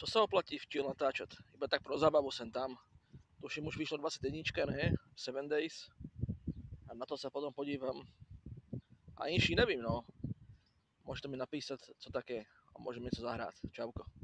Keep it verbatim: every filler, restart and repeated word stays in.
Co sa oplatí v chill natáčať? Iba tak pro zábavu sem tam. Tuším, už vyšlo dvadsaťjeden, ne? seven days. A na to sa potom podívam. A inší nevím, no. Môžete mi napísať, co také. A môžeme niečo zahrať. Čauko.